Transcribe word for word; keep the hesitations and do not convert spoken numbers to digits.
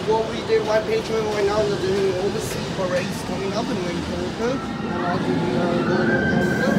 what we did my Patriot right now is doing overseas parades coming up in Vancouver, and I'll give you uh, go to Canada.